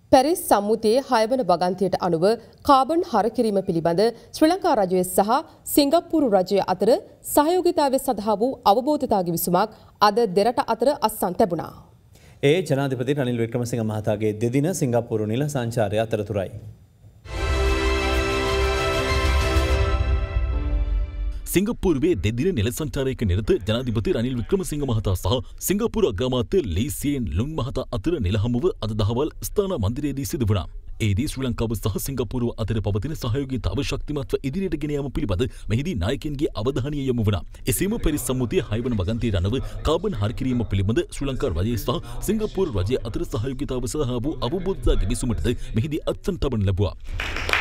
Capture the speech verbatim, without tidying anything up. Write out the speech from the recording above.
Paris සම්මුතියේ හයවන වගන්තියට අනුව carbon හරකිරීම පිළිබඳ ශ්‍රී ලංකා රජය සහ සිංගප්පූරු රජය අතර සහයෝගිතාවය සඳහා වූ අවබෝධතා ගිවිසුමක් අද දෙරට අතර අත්සන් ලැබුණා. ඒ ජනාධිපති රනිල් වික්‍රමසිංහ මහතාගේ දෙදින සිංගප්පූරු නිල සංචාරය අතරතුරයි. සිංගප්පූරුවේ දෙදින නිල සංචාරයක නිරත ජනාධිපති රනිල් වික්‍රමසිංහ මහතා සහ සිංගප්පූරු අග්‍රාමාත්‍ය ලී සියන් ලුන් මහතා අතර නිල හමුව අද දහවල් ස්ථාන මන්දිරයේදී සිදු වුණා. එෙහිදී ශ්‍රී ලංකාව සහ සිංගප්පූරුව අතර පවතින සහයෝගීතාව ශක්තිමත්ව ඉදිරියට ගෙන යාම පිළිබඳ මෙහිදී නායකයන්ගේ අවධානය යොමු වුණා. එසේම පැරිස් සම්මුතියේ හයවන වගන්තියට අනුව කාබන් හරකිරීම පිළිබඳ ශ්‍රී ලංකා රජය සහ සිංගප්පූරු රජය අතර සහයෝගීතාව සඳහා වූ අවබෝධතා ගිවිසුමටද මෙහිදී අත්සන් තබන ලැබුවා.